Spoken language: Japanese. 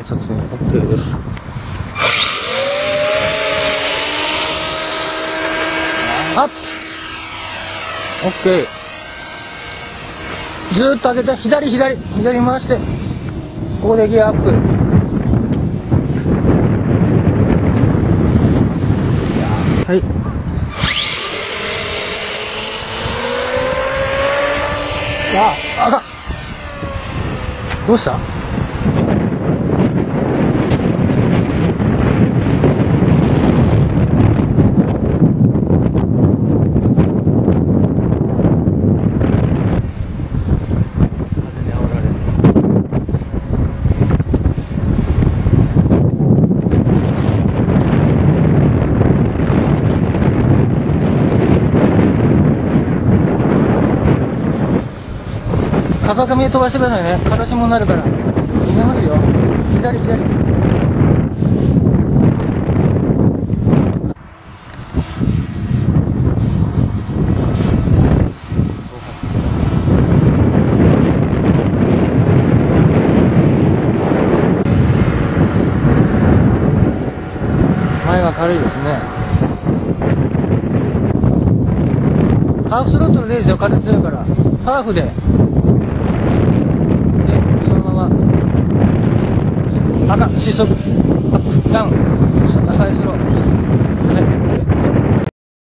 作戦 OK です。アップ OK。 ずーっと上げて左回して、ここでギアアップ。はい、あかん、どうした？風上で飛ばしてくださいね。形もなるから。逃げますよ。左。前は軽いですね。ハーフスロットルでいいですよ。風強いから。ハーフで。そのまま赤失速アップダウン再スロー。